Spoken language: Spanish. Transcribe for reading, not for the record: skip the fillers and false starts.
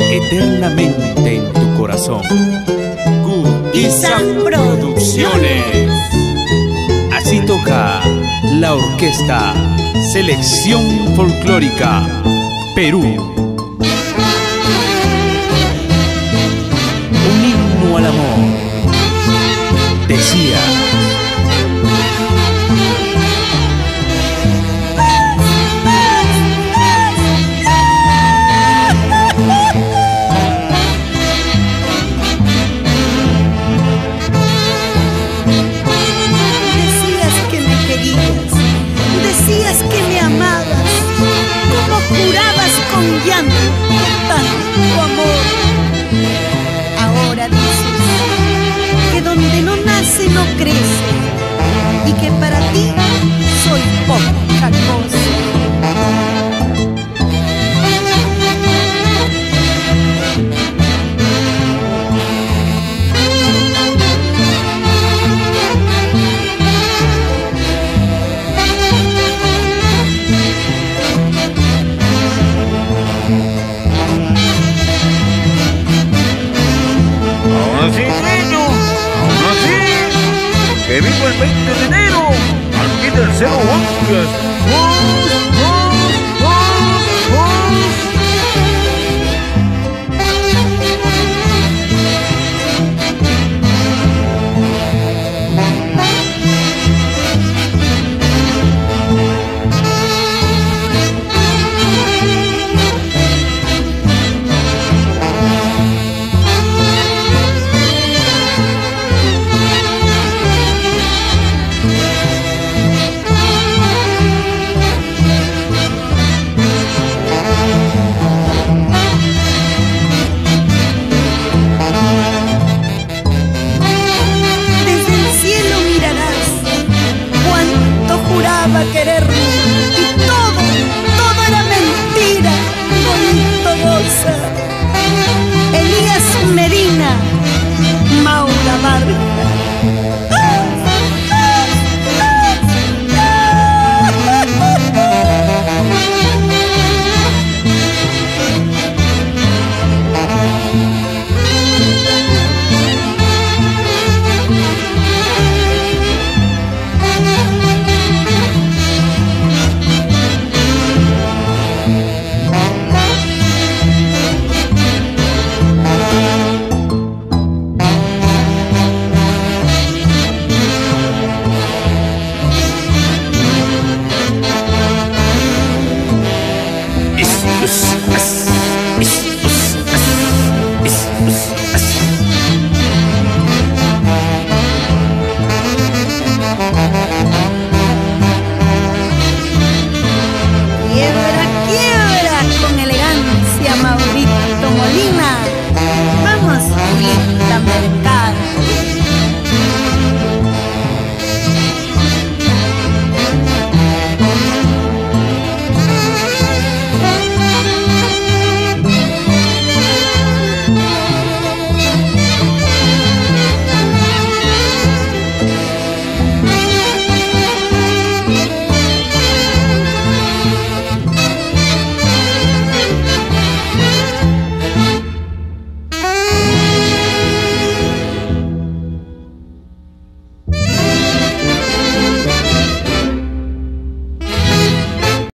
eternamente en tu corazón. Guiza Producciones. Así toca la orquesta Selección Folclórica Perú. Un himno al amor. Decía. Decías que me amabas, como jurabas con llanto tanto amor. Ahora dices que donde no nace no crece y que para ti soy poca cosa. Que vivo el 20 de enero, aquí del Cerro Huancas. Quererme y todo era mentira, bonito goza. Elías Medina, Maura Vargas.